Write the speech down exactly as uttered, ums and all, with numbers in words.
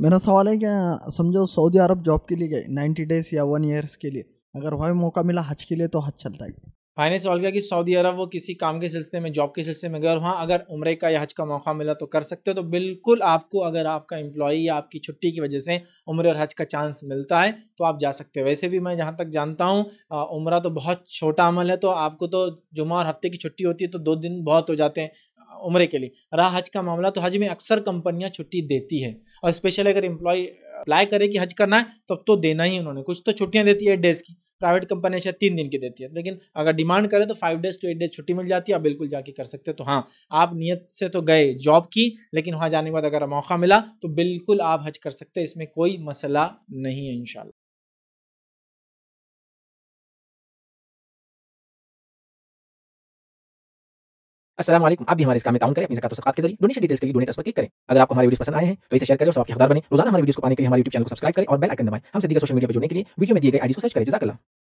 मेरा सवाल है क्या, समझो सऊदी अरब जॉब के लिए गए नाइन्टी डेज या वन ईयर्स के लिए, अगर वही मौका मिला हज के लिए तो हज चलता है? भाई ने सवाल किया कि सऊदी अरब वो किसी काम के सिलसिले में, जॉब के सिलसिले में गए और वहाँ अगर उम्रे का या हज का मौका मिला तो कर सकते हो। तो बिल्कुल आपको, अगर आपका एम्प्लॉई या आपकी छुट्टी की वजह से उम्रे और हज का चांस मिलता है तो आप जा सकते हो। वैसे भी मैं जहाँ तक जानता हूँ उम्रा तो बहुत छोटा अमल है, तो आपको तो जुमा और हफ्ते की छुट्टी होती है तो दो दिन बहुत हो जाते हैं उम्रे के लिए। रहा हज का मामला, तो हज में अक्सर कंपनियां छुट्टी देती है, और स्पेशली अगर एम्प्लॉय अप्लाई करे कि हज करना है तब तो देना ही उन्होंने। कुछ तो छुट्टियां देती है एट डेज की, प्राइवेट कंपनी शायद तीन दिन की देती है, लेकिन अगर डिमांड करें तो five days to eight days छुट्टी मिल जाती है, आप बिल्कुल जाके कर सकते हो। तो हाँ, आप नियत से तो गए जॉब की, लेकिन वहाँ जाने के बाद अगर मौका मिला तो बिल्कुल आप हज कर सकते हैं, इसमें कोई मसला नहीं है इंशाल्लाह। अस्सलाम वालेकुम। आप भी हमारे इस काम में ताउन करें अपनी ज़कात और सदक़ात के ज़रिए। डोनेशन डिटेल्स के लिए डोनेट अस पर क्लिक करें। अगर आपको हमारे वीडियोस पसंद आए हैं तो इसे शेयर करें और सबके हकदार बनें। रोजाना हमारे वीडियोस को पाने के लिए हमारे यूट्यूब चैनल को सब्सक्राइब करें और बेल आइकन दबाएं। हमसे दीगर सोशल मीडिया पर जुड़ने के लिए वीडियो में दिए गए आईडी को सर्च करें। जज़ाकल्लाह।